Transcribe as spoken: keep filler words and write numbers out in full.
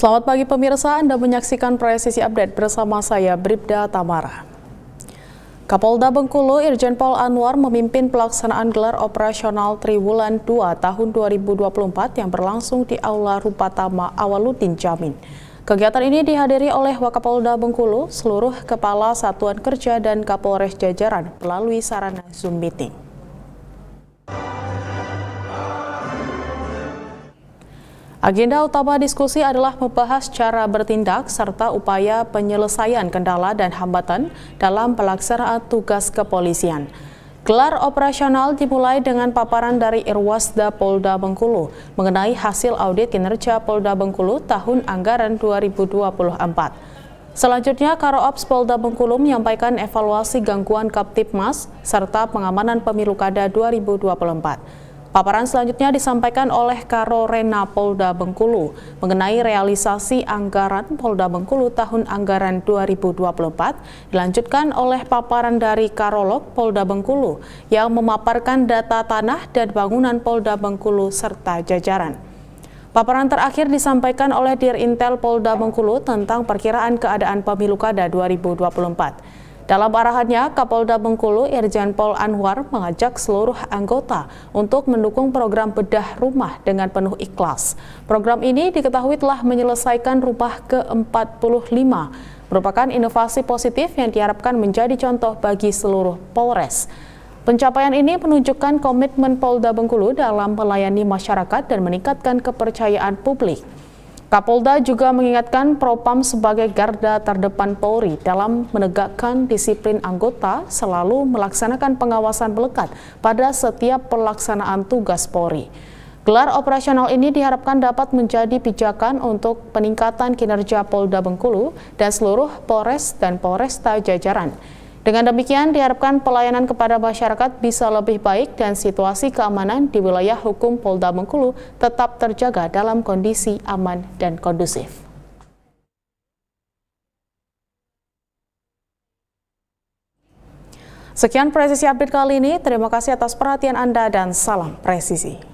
Selamat pagi pemirsa, Anda menyaksikan Presisi Update bersama saya Bribda Tamara. Kapolda Bengkulu Irjen Pol Anwar memimpin pelaksanaan gelar operasional Triwulan dua tahun dua ribu dua puluh empat yang berlangsung di Aula Rupatama Awaludin Jamin. Kegiatan ini dihadiri oleh Wakapolda Bengkulu, seluruh kepala satuan kerja dan Kapolres jajaran melalui sarana Zoom meeting. Agenda utama diskusi adalah membahas cara bertindak serta upaya penyelesaian kendala dan hambatan dalam pelaksanaan tugas kepolisian. Gelar operasional dimulai dengan paparan dari Irwasda Polda Bengkulu mengenai hasil audit kinerja Polda Bengkulu tahun anggaran dua ribu dua puluh empat. Selanjutnya, Karo-Ops Polda Bengkulu menyampaikan evaluasi gangguan Kaptipmas serta pengamanan pemilu kada dua ribu dua puluh empat. Paparan selanjutnya disampaikan oleh Karo Rena Polda Bengkulu mengenai realisasi anggaran Polda Bengkulu tahun anggaran dua ribu dua puluh empat, dilanjutkan oleh paparan dari Karolog Polda Bengkulu yang memaparkan data tanah dan bangunan Polda Bengkulu serta jajaran. Paparan terakhir disampaikan oleh Dirintel Polda Bengkulu tentang perkiraan keadaan pemilu kada dua ribu dua puluh empat. Dalam arahannya, Kapolda Bengkulu Irjen Pol Anwar mengajak seluruh anggota untuk mendukung program bedah rumah dengan penuh ikhlas. Program ini diketahui telah menyelesaikan rumah ke empat puluh lima, merupakan inovasi positif yang diharapkan menjadi contoh bagi seluruh Polres. Pencapaian ini menunjukkan komitmen Polda Bengkulu dalam melayani masyarakat dan meningkatkan kepercayaan publik. Kapolda juga mengingatkan Propam sebagai garda terdepan Polri dalam menegakkan disiplin anggota selalu melaksanakan pengawasan melekat pada setiap pelaksanaan tugas Polri. Gelar operasional ini diharapkan dapat menjadi pijakan untuk peningkatan kinerja Polda Bengkulu dan seluruh Polres dan Polresta jajaran. Dengan demikian, diharapkan pelayanan kepada masyarakat bisa lebih baik dan situasi keamanan di wilayah hukum Polda Bengkulu tetap terjaga dalam kondisi aman dan kondusif. Sekian Presisi Update kali ini, terima kasih atas perhatian Anda dan salam presisi.